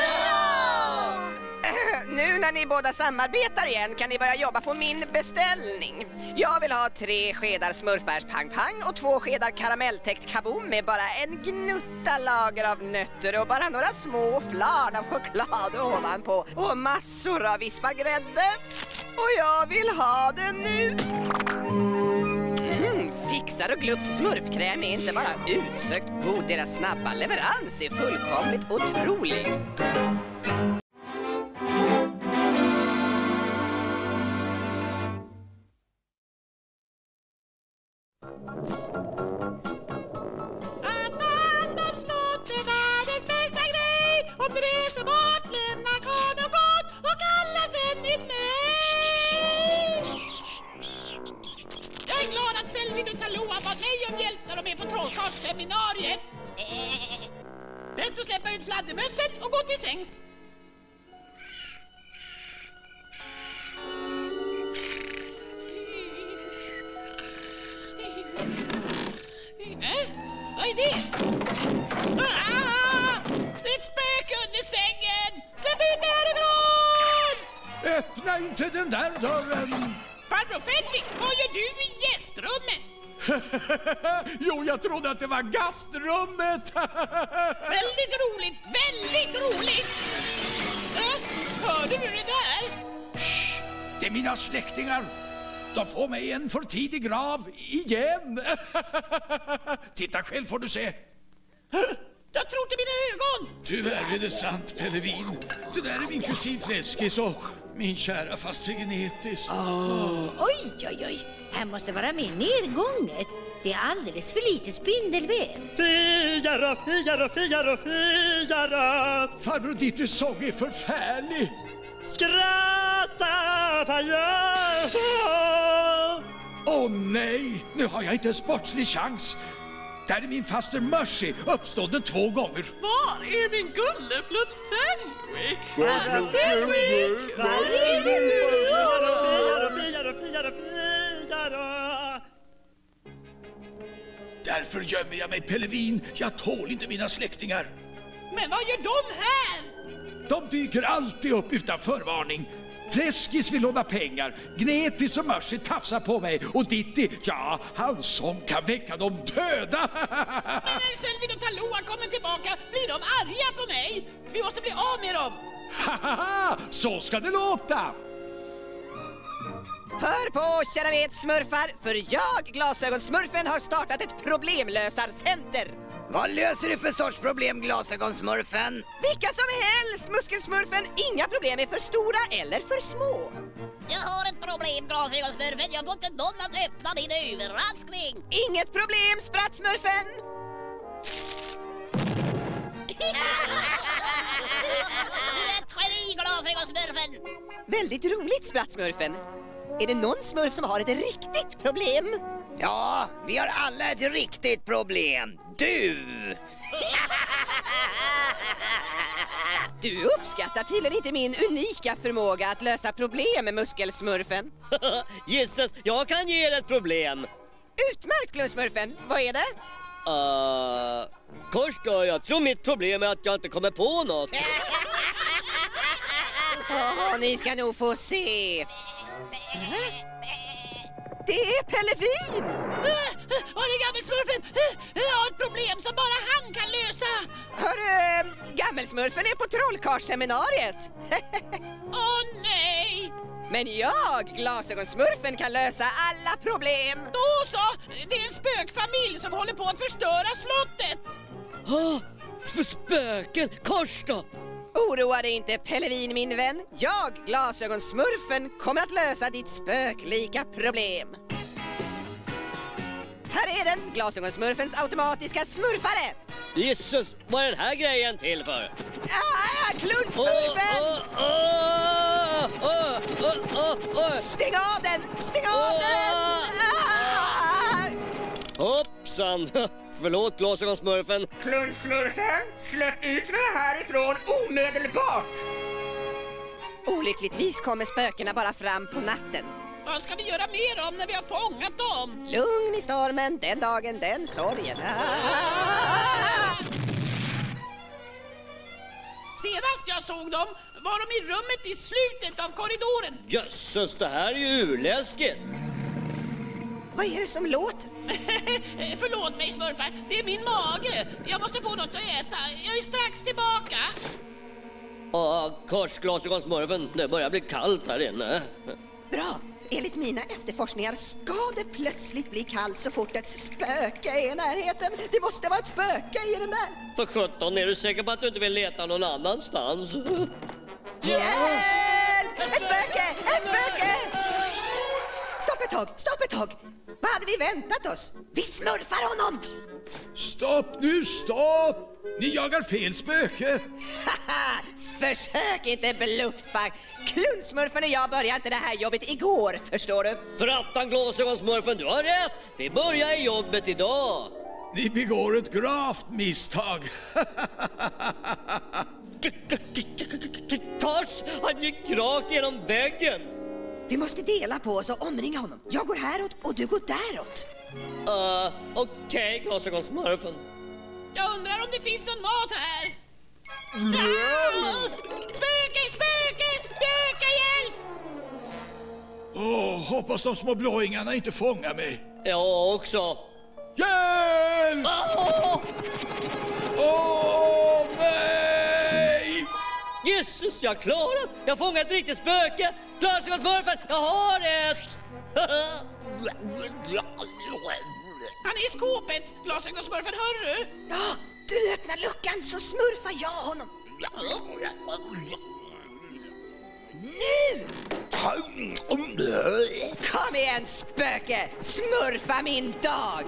Nu när ni båda samarbetar igen kan ni börja jobba på min beställning. Jag vill ha tre skedar smurfbärspang-pang och två skedar karamelltäckt kaboom med bara en gnutta lager av nötter och bara några små flarn av choklad ovanpå och massor av vispad grädde. Och jag vill ha det nu. Mm, Fixar och Glufs smurfkräm är inte bara utsökt god, deras snabba leverans är fullkomligt otrolig.
Att ta hand om slott är världens bästa grej. Om du reser bort, lämna kvar och gott och kalla sen min mig. Jag är glad att Selvin och Taloa bad mig om hjälp när de är på trollkarlsseminariet. Bäst att släppa ut fladdermössen och gå till sängs. Äh, vad är det? Ah, det är ett spöke under sängen! Släpp ut mig härifrån!
Öppna inte den där dörren!
Farbror Fenwick, vad gör du i gästrummet?
Jo, jag trodde att det var gastrummet!
Väldigt roligt, väldigt roligt! Äh, hörde du det där?
Shh, det är mina släktingar. De får mig i en för tidig grav igen. Titta själv får du se.
Jag tror inte mina ögon.
Tyvärr är det sant, Pellevin. Det där är min kusin Fläskis och min kära faster Genetis.
Oh. Oj, oj, oj. Här måste vara mer nedgånget. Det är alldeles för lite spindelväv.
Figaro, Figaro, Figaro, Figaro.
Farbror Ditters sång är förfärlig.
Skratta, pajas!
Åh oh, nej, nu har jag inte en sportslig chans. Där är min faster Mercy, uppstånden två gånger.
Var är min gulleplutt Fenwick?
Farbror Fenwick! Var är du? Figaro, Figaro, Figaro, Figaro!
Därför gömmer jag mig, Pellevin. Jag tål inte mina släktingar.
Men vad gör de här?
De dyker alltid upp utan förvarning. Fläskis vill låna pengar. Gnetis och Mercy tafsar på mig. Och Ditti, ja, hans sång kan väcka de döda.
Men när Selvin och Taloa kommer tillbaka blir de arga på mig. Vi måste bli av med dem.
Haha, så ska det låta.
Hör på oss, kära vetsmurfar, för jag, Glasögonsmurfen, har startat ett problemlösarcenter.
Vad löser du för sorts problem, Glasögonsmurfen?
Vilka som helst, Muskelsmurfen. Inga problem är för stora eller för små.
Jag har ett problem, Glasögonsmurfen. Jag har fått en någon att öppna din överraskning.
Inget problem, Sprattsmurfen.
Du är ett geni, Glasögonsmurfen.
Väldigt roligt, Sprattsmurfen. Är det någon smurf som har ett riktigt problem?
Ja, vi har alla ett riktigt problem. Du!
Du uppskattar tydligen inte min unika förmåga att lösa problem med Muskelsmurfen.
Jesus, jag kan ge er ett problem.
Utmärkt, Klunsmurfen. Vad är det?
Uh, kors då, jag tror mitt problem är att jag inte kommer på något.
Åh, ni ska nog få se. Det är Pellevin!
Åh, det är Gammelsmurfen! Jag har ett problem som bara han kan lösa!
Hörru, Gammelsmurfen är på trollkarlsseminariet!
Åh nej!
Men jag, Glasögonsmurfen, kan lösa alla problem!
Då så! Det är en spökfamilj som håller på att förstöra slottet!
Oh, spöken! Kors då!
Oroa dig inte, Pellevin, min vän. Jag, Glasögonsmurfen, kommer att lösa ditt spöklika problem. Här är den, Glasögonsmurfens automatiska smurfare.
Jesus, vad är den här grejen till för?
Ah, Kluntsmurfen!
Oh, oh, oh, oh, oh, oh.
Stäng av den! Stäng av oh. den! Ah!
Hoppsan! Förlåt, Glasögonsmurfen.
Kluntsmurfen, släpp ut mig härifrån omedelbart! Olyckligtvis kommer spökena bara fram på natten.
Vad ska vi göra mer om när vi har fångat dem?
Lugn i stormen, den dagen, den sorgen. Ah!
Senast jag såg dem var de i rummet i slutet av korridoren.
Jösses, det här är ju urläskigt.
Vad är det som låter?
Förlåt mig, smurfar. Det är min mage. Jag måste få något att äta. Jag är strax tillbaka.
Åh, korsglasögonsmurfen, det börjar bli kallt här inne.
Bra. Enligt mina efterforskningar ska det plötsligt bli kallt så fort ett spöke är i närheten. Det måste vara ett spöke i den där.
För sjutton, är du säker på att du inte vill leta någon annanstans?
Hjälp! Ett spöke! Ett spöke! Stopp ett tag, stopp ett tag! Vad hade vi väntat oss? Vi smurfar honom!
Stopp nu, stopp! Ni jagar fel spöke.
Haha, försök inte bluffa. Kluntsmurfen och jag började inte det här jobbet igår, förstår du?
För attan, glasögonsmurfen, du har rätt. Vi börjar i jobbet idag.
Ni begår ett gravt misstag.
Kors, han gick rakt genom väggen.
Vi måste dela på oss och omringa honom. Jag går häråt och du går däråt.
Uh, Okej, okay, glasögonsmurfen.
Jag undrar om det finns någon mat här. Ja! Spöke, spöke, spöke, hjälp!
Åh, oh, hoppas de små blåingarna inte fångar mig.
Jag också.
Hjälp! Åh, oh, nej!
Jesus, jag har klarat. Jag har fångat ett riktigt spöke. Glasögonsmurfen, jag har ett.
Han är i skåpet. Glasögonsmurfen, hör du?
Ja, du öppnar luckan så smurfar jag honom. Nu! Kom igen, spöke! Smurfa min dag!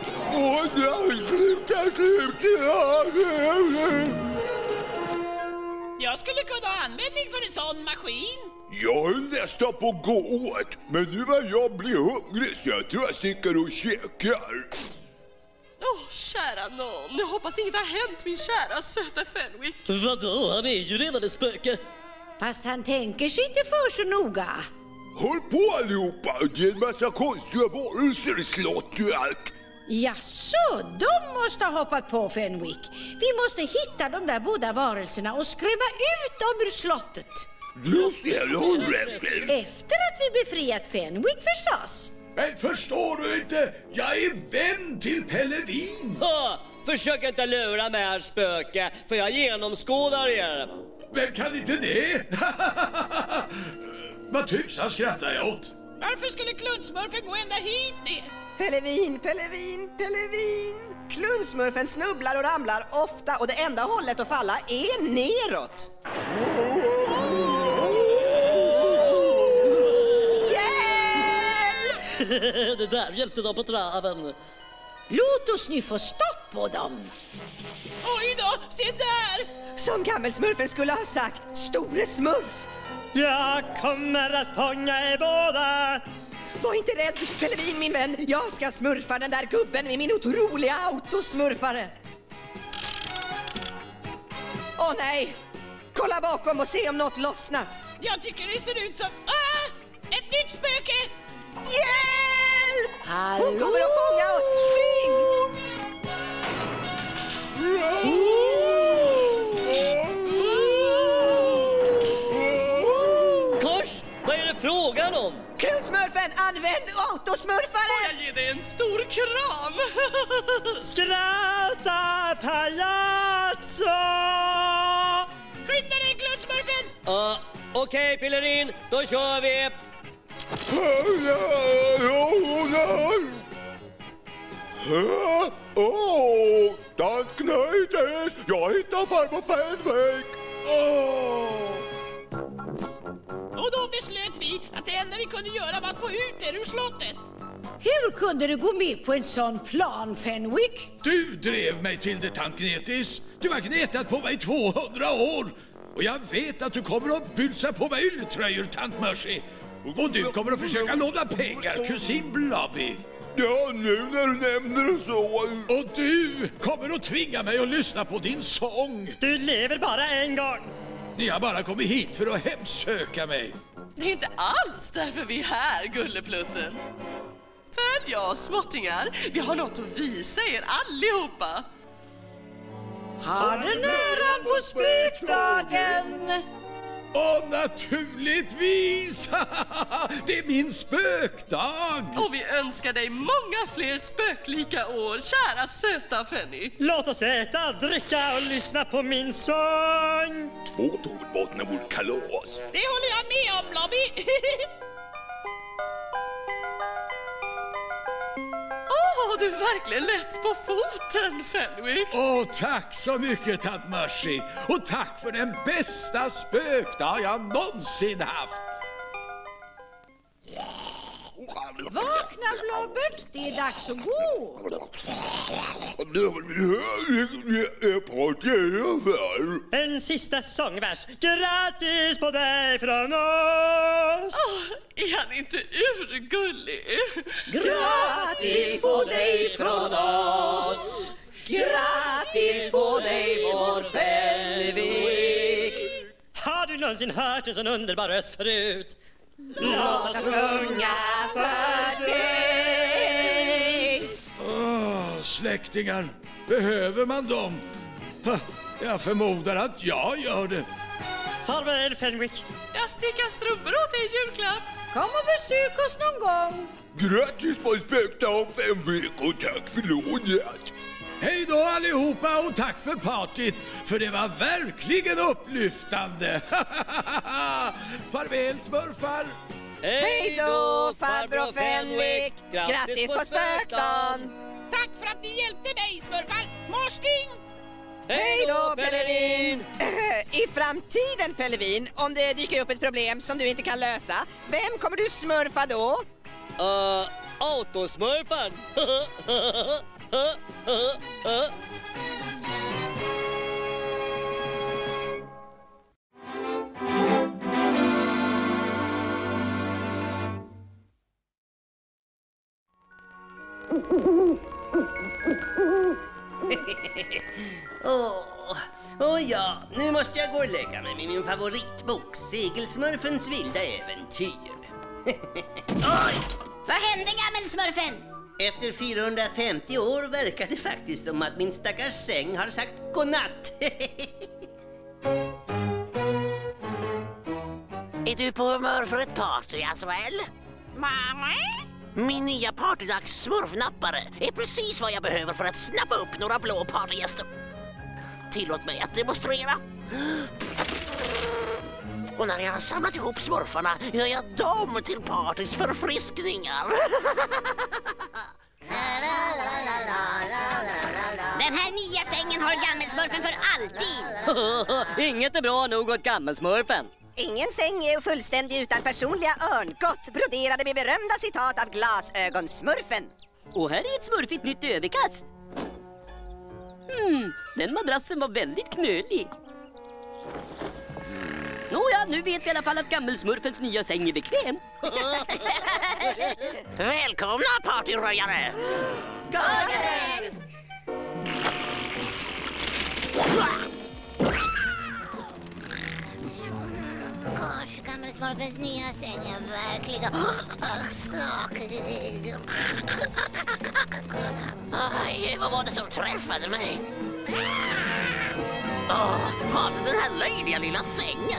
Jag skulle kunna ha användning för en sån maskin.
Jag är nästan på att gå åt, men nu när jag blir hungrig så jag tror jag sticker och käkar.
Åh, oh, kära nån. Jag hoppas inget har hänt min kära söta Fenwick.
Vadå? Han är ju redan ett spöke.
Fast han tänker sig inte för så noga.
Håll på allihopa, det är en massa konstiga varelser i slottet och allt.
Jaså, de måste ha hoppat på Fenwick. Vi måste hitta de där båda varelserna och skrämma ut dem ur slottet. Efter att vi befriat Fenwick förstås.
Men förstår du inte? Jag är vän till Pellevin.
Ha! Försök inte lura mig här, spöke, för jag genomskådar er.
Vem kan inte det? Vad tusan skrattar jag åt?
Varför skulle kluntsmurfen gå ända hit ner?
Pellevin, Pellevin, Pellevin. Kluntsmurfen snubblar och ramlar ofta och det enda hållet att falla är neråt. Hjälp!
Det där hjälpte dem på traven.
Låt oss nu få stopp på dem.
Oj då, se där!
Som gammelsmurfen skulle ha sagt, store smurf.
Jag kommer att fånga er båda.
Var inte rädd, Pellevin min vän. Jag ska smurfa den där gubben med min otroliga autosmurfare. Åh nej! Kolla bakom och se om något lossnat.
Jag tycker det ser ut som... Ah! Ett nytt spöke!
Hjälp!
Hallå?
Hon kommer att fånga oss. Spring!
Kors, vad är det frågan om?
Kluntsmurfen, använd autosmurfaren!
Får jag ge dig en stor kram?
Skratta, palazzo!
Skynda dig, kluntsmurfen!
Uh, Okej, okay, Pillerin, då kör vi!
Åh, tack knöjdes! Jag hittar farmor Fenwick!
Oh. Och då beslöt vi att det enda vi kunde göra var att få ut er ur slottet.
Hur kunde du gå med på en sån plan, Fenwick?
Du drev mig till det, tant Gnetis. Du har gnetat på mig tvåhundra år. Och jag vet att du kommer att bulsa på mig ylletröjor, tant Mercy. Och du kommer att försöka låna pengar, kusin Blobby.
Ja, nu när du nämner det så.
Och du kommer att tvinga mig att lyssna på din sång.
Du lever bara en gång.
Ni har bara kommit hit för att hemsöka mig.
Det är inte alls därför vi är här, Gulleplutten. Följ oss, småttingar. Vi har något att visa er allihopa.
Har du äran på spökdagen?
Och naturligtvis! Det är min spökdag!
Och vi önskar dig många fler spöklika år, kära söta Fanny.
Låt oss äta, dricka och lyssna på min sång.
Två tårtbottnar vore kalas.
Det håller jag med om, Blobby.
Åh, oh, du är verkligen lätt på foten, Fenwick.
Åh, oh, tack så mycket, tant Mercy. Och tack för den bästa spökdag jag någonsin haft.
Vakna, Blobbert. Det är dags att gå.
En sista sångvers. Grattis på dig från oss.
Oh, är han inte urgullig?
Grattis på dig från oss. Grattis på dig, vår Fenwick.
Har du någonsin hört en sån underbar röst förut?
Låt oss sjunga för dig.
Åh, släktingar, behöver man dem? Jag förmodar att jag gör det.
Farväl, Fenwick.
Jag stickar strumpor åt dig i julklapp.
Kom och besök oss någon gång.
Grattis på spökdag, Fenwick, och tack för lånet.
Hej då allihopa och tack för partyt, för det var verkligen upplyftande. Farväl, smurfar.
Hej då, farbror Fenwick. Grattis på spökdagen.
Tack för att ni hjälpte mig, smurfar. Morsning.
Hej då, Pellevin. I framtiden, Pellevin, om det dyker upp ett problem som du inte kan lösa, vem kommer du smurfa då?
Uh, autosmurfan.
Åh, oh, ja, nu måste jag gå och lägga mig med min favoritbok, Segelsmurfens vilda äventyr.
Oj! Vad hände, gammelsmurfen?
Efter fyrahundrafemtio år verkar det faktiskt som att min stackars säng har sagt godnatt.
Är du på humör för ett party, Aswell?
Mamma?
Min nya partydags smurfnappare är precis vad jag behöver för att snappa upp några blå partygäster. Tillåt mig att demonstrera. Och när jag har samlat ihop smurfarna gör jag dem till partys förfriskningar.
Den här nya sängen har gammelsmurfen för alltid.
Inget är bra nog åt gammelsmurfen.
Ingen säng är fullständig utan personliga örngott broderade med berömda citat av glasögonsmurfen.
Och här är ett smurfigt nytt överkast. Hmm, den madrassen var väldigt knölig. Nåja, nu vet vi i alla fall att gammelsmurfens nya säng är bekväm.
Välkomna partyröjare!
Gammel!
Gosh, gammelsmurfens nya säng är verkligen skakig.
Aj, vad var det som träffade mig? Åh, var det den här löjliga lilla sängen?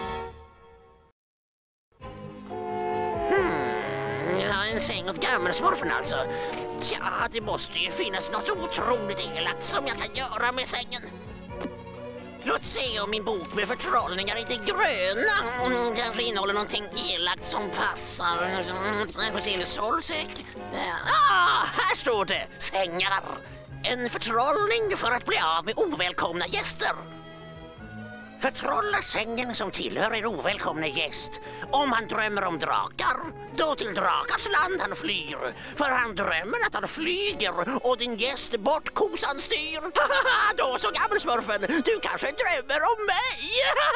Hmm, ja, en säng åt gammelsmurfen alltså. Tja, det måste ju finnas något otroligt elakt som jag kan göra med sängen. Låt se om min bok med förtrollningar inte är gröna. Mm, kanske innehåller någonting elakt som passar. Jag får se en solsäck. Ah, här står det. Sängar. En förtrollning för att bli av med ovälkomna gäster. Förtrolla sängen som tillhör er ovälkomna gäst. Om han drömmer om drakar, då till drakars land han flyr. För han drömmer att han flyger och din gäst bort kosan styr. Då så gammelsmurfen, du kanske drömmer om mig.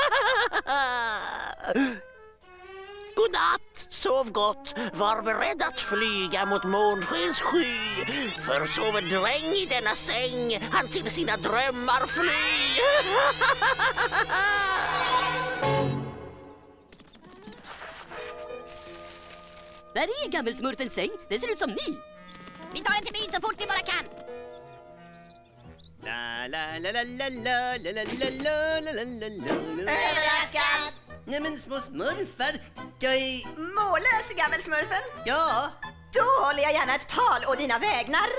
Godnatt, sov gott, var beredd att flyga mot månskens sky. För sover dräng i denna säng, han till sina drömmar fly.
Där är gammelsmurfens säng. Den ser ut som ny.
Vi tar den till byn så fort vi bara kan.
La la la la la la la la la la la la la.
Överraskad!
Nej men små smurfar, jag är...
Mållös, gammelsmurfen.
Ja.
Då håller jag gärna ett tal å dina vägnar.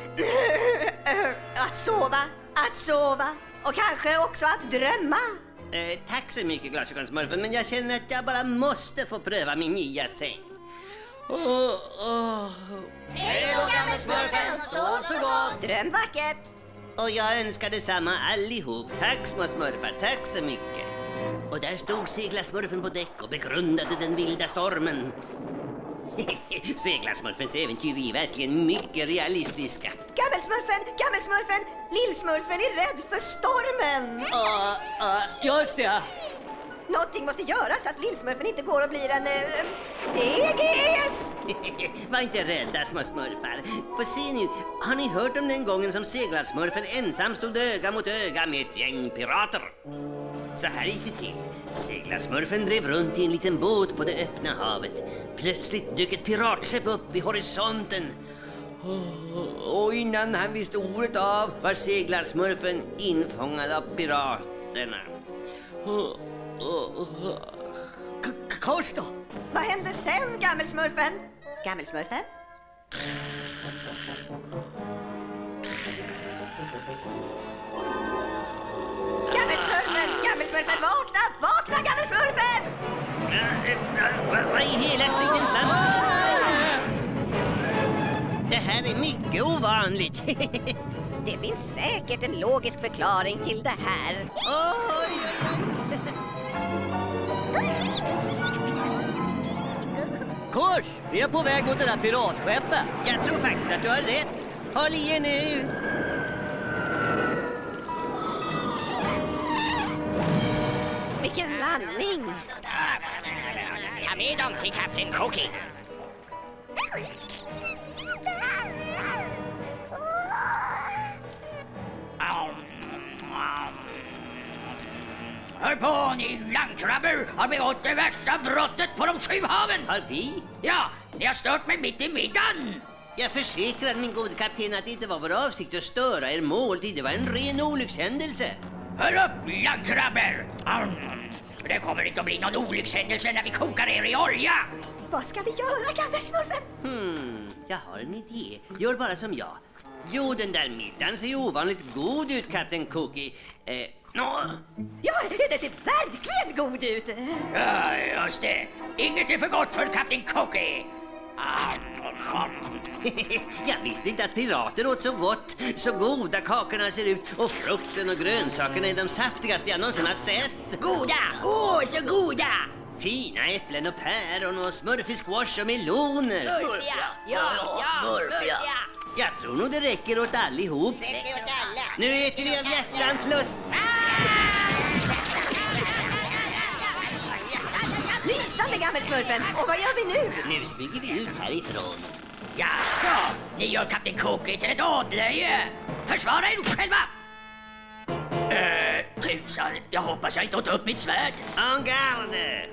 Att sova, att sova och kanske också att drömma.
Eh, tack så mycket, glasögonsmurfen, men jag känner att jag bara måste få pröva min nya säng. Oh, oh.
Hej då, gammelsmurfen, sov så gott. Dröm vackert.
Och jag önskar detsamma allihop. Tack små smurfar, tack så mycket. Och där stod seglarsmurfen på däck och begrundade den vilda stormen. Seglarsmurfens äventyr är verkligen mycket realistiska.
Gammelsmurfen, gammelsmurfen, lillsmurfen är rädd för stormen.
Ja, uh, uh, just det.
Någonting måste göras så att lillsmurfen inte går och blir en uh, fegis.
Var inte rädda små smurfar. För se nu, har ni hört om den gången som seglarsmurfen ensam stod öga mot öga med ett gäng pirater? Så här gick det till. Seglarsmurfen drev runt i en liten båt på det öppna havet. Plötsligt dök ett piratskepp upp vid horisonten. Och innan han visste ordet av var seglarsmurfen infångad av piraterna.
Kors då?
Vad hände sen, gammelsmurfen? Gammelsmurfen? Gammelsmurfen, gammelsmurfen, vakna, vakna, gammelsmurfen!
Vad i hela fridens namn? Det här är mycket ovanligt.
Det finns säkert en logisk förklaring till det här.
Oj!
Kors, vi är på väg mot det där piratskeppet.
Jag tror faktiskt att du har rätt. Håll i er nu.
Vilken landning!
Ta med dem till Kapten Cookie.
Hör på, ni landkrabbor har begått det värsta brottet på de sju haven.
Har vi?
Ja, ni har stört mig mitt i middagen.
Jag försäkrar min gode kapten att det inte var vår avsikt att störa er måltid. Det var en ren olyckshändelse.
Hör upp, landkrabbor. Det kommer inte att bli någon olyckshändelse när vi kokar er i olja.
Vad ska vi göra, gammelsmurfen?
Hmm, jag har en idé. Gör bara som jag. Jo, den där middagen ser ju ovanligt god ut, Kapten Cookie. Eh, no.
Ja, det ser verkligen god ut.
Ja, just det. Inget är för gott för Kapten Cookie.
Jag visste inte att pirater åt så gott. Så goda kakorna ser ut. Och frukten och grönsakerna är de saftigaste jag någonsin har sett.
Goda! Åh, oh, så goda!
Fina äpplen och päron och smurfig squash och meloner.
Smurfiga! Ja, ja, smurfiga!
Jag tror nog det räcker åt allihop.
Det räcker åt alla.
Nu äter vi av hjärtans lust.
Lysande, gammelsmurfen. Och vad gör vi nu?
Nu smyger vi ut härifrån.
Jaså, ni gör Kapten Cookie till ett åtlöje. Försvara er själva! Eh, tusan, jag hoppas jag inte åt upp mitt svärd.
En garde!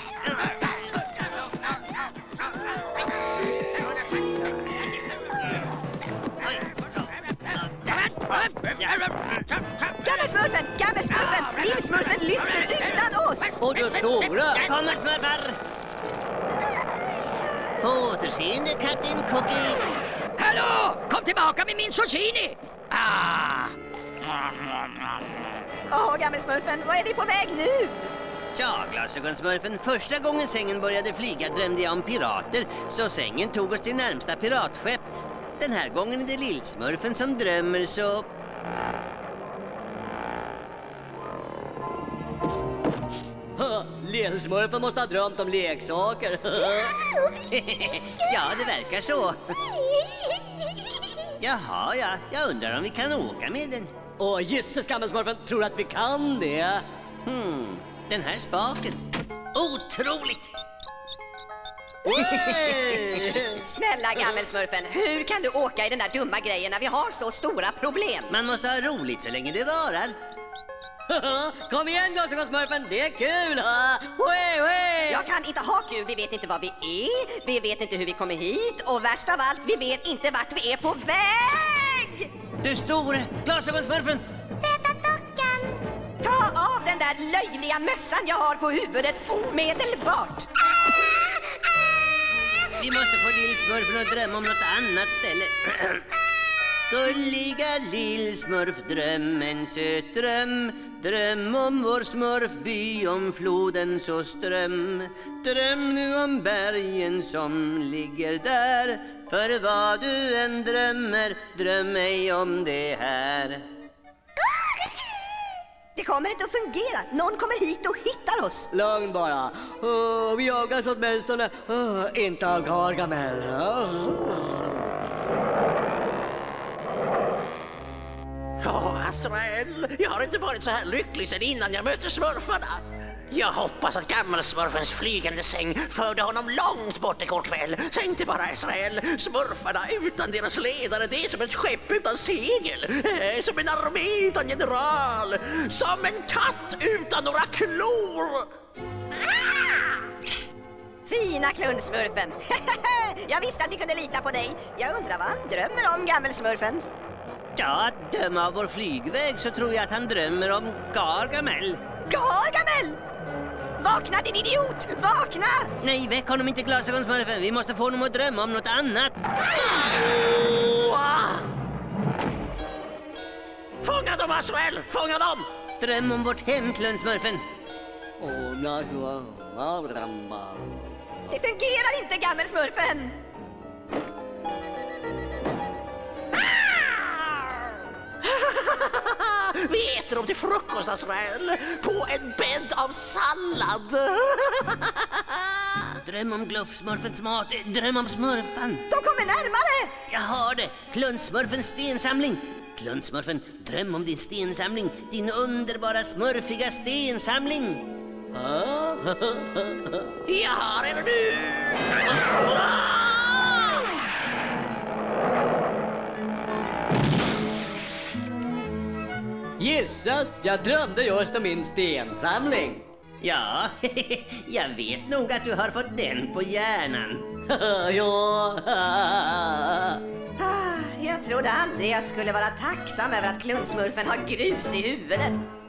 Gammelsmurfen, gammelsmurfen, lillsmurfen lyfter utan oss.
Och du stora.
Jag kommer, smurfar. På återseende, Kapten Cookie.
Hallå, kom tillbaka med min zucchini. Ah.
Åh, gammelsmurfen, vad är vi på väg nu?
Ja, glasögonsmurfen, första gången sängen började flyga drömde jag om pirater, så sängen tog oss till närmsta piratskepp. Den här gången är det lillsmurfen som drömmer, så...
Lillsmurfen måste ha drömt om leksaker.
Ja, det verkar så. Jaha, ja. Jag undrar om vi kan åka med den.
Åh, gisses, gammelsmurfen, tror att vi kan det?
Hmm, den här spaken. Otroligt!
Snälla gammelsmurfen, hur kan du åka i den där dumma grejen när vi har så stora problem?
Man måste ha roligt så länge det varar.
Kom igen glasögonsmurfen, det är kul! Hui, hui.
Jag kan inte ha kul, vi vet inte vad vi är, vi vet inte hur vi kommer hit och värst av allt, vi vet inte vart vi är på väg!
Du store glasögonsmurfen!
Ta av den där löjliga mössan jag har på huvudet omedelbart!
Vi måste få lillsmurfen att drömma om något annat ställe. Gulliga lillsmurf, dröm en söt dröm. Dröm om vår smurfby, om floden så ström. Dröm nu om bergen som ligger där. För vad du än drömmer, dröm ej om det här.
Det kommer inte att fungera. Någon kommer hit och hittar oss.
Lugn bara. Oh, vi jagas åtminstone oh, inte av Gargamel.
Ja, Azrael, jag har inte varit så här lycklig sedan innan jag mötte smurfarna. Jag hoppas att gammelsmurfens flygande säng förde honom långt bort igår kväll. Tänkte bara, Azrael, smurfarna utan deras ledare, det är som ett skepp utan segel. Eh, som en armé utan general. Som en katt utan några klor.
Fina klundsmurfen. Jag visste att vi kunde lita på dig. Jag undrar vad han drömmer om, gammelsmurfen.
Ja, att döma av vår flygväg så tror jag att han drömmer om Gargamel.
Gargamel! Vakna din idiot! Vakna!
Nej, väck honom inte glasögonsmurfen. Vi måste få honom att drömma om något annat.
Fånga dem, Azrael! Fånga dem!
Dröm om vårt hem, klundsmurfen.
Det fungerar inte, gammelsmurfen!
Vi äter dem till frukost, Azrael, på en bädd av sallad.
Dröm om Gluffsmurfens mat. Dröm om smurfan.
De kommer närmare.
Jag har det. Klundsmurfens stensamling. Klundsmurfen, dröm om din stensamling. Din underbara smurfiga stensamling.
Jag har er nu.
Gissas, jag drömde just om min stensamling.
Ja, jag vet nog att du har fått den på hjärnan.
Ja.
Jag trodde aldrig jag skulle vara tacksam över att klundsmurfen har grus i huvudet.